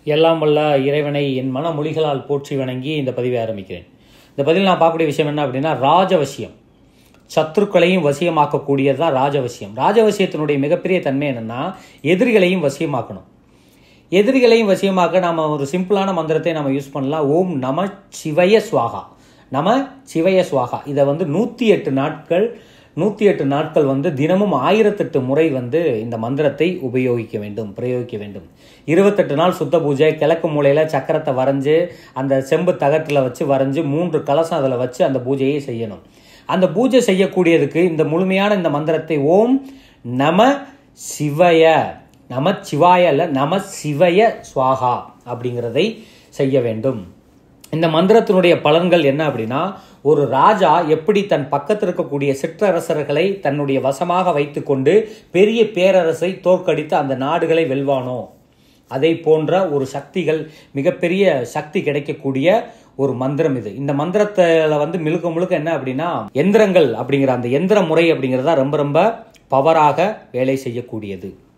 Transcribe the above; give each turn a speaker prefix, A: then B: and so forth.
A: எல்லாம் வல்ல இறைவனை என் மனமொழிகளால் போற்றி வணங்கி இந்த பதிவை ஆரம்பிக்கிறேன். இந்த பதிவில் நான் பார்க்கக்கூடிய விஷயம் என்ன அப்படின்னா, ராஜவசியம். சத்துருக்களையும் வசியமாக்கக்கூடியது தான் ராஜவசியம். ராஜவசியத்தினுடைய மிகப்பெரிய தன்மை என்னென்னா, எதிரிகளையும் வசியமாக்கணும். எதிரிகளையும் வசியமாக்க நாம் ஒரு சிம்பிளான மந்திரத்தை நம்ம யூஸ் பண்ணலாம். ஓம் நம சிவய சுவாகா. நம சிவய சுவாகா. இதை 108 நாட்கள் தினமும் 1008 முறை இந்த மந்திரத்தை பிரயோகிக்க வேண்டும். 28 நாள் சுத்த பூஜை. கிழக்கு மூலையில் சக்கரத்தை வரைஞ்சு அந்த செம்பு தகட்டில் வச்சு வரைஞ்சு 3 கலசம் அதில் வச்சு அந்த பூஜையை செய்யணும். அந்த பூஜை செய்யக்கூடியதுக்கு இந்த முழுமையான இந்த மந்திரத்தை ஓம் நம சிவய, நம சிவாய அல்ல, நம சிவய சுவாகா அப்படிங்கிறதை செய்ய வேண்டும். இந்த மந்திரத்தினுடைய பலன்கள் என்ன அப்படின்னா, ஒரு ராஜா எப்படி தன் பக்கத்தில் இருக்கக்கூடிய சிற்றரசர்களை தன்னுடைய வசமாக வைத்துக்கொண்டு பெரிய பேரரசை தோற்கடித்து அந்த நாடுகளை வெல்வானோ, அதை போன்ற ஒரு சக்திகள், மிகப்பெரிய சக்தி கிடைக்கக்கூடிய ஒரு மந்திரம் இது. இந்த மந்திரத்தில் முழுக்க என்ன அப்படின்னா, எந்திரங்கள் அப்படிங்கிற அந்த எந்திர முறை அப்படிங்கிறதா ரொம்ப ரொம்ப பவராக வேலை செய்யக்கூடியது.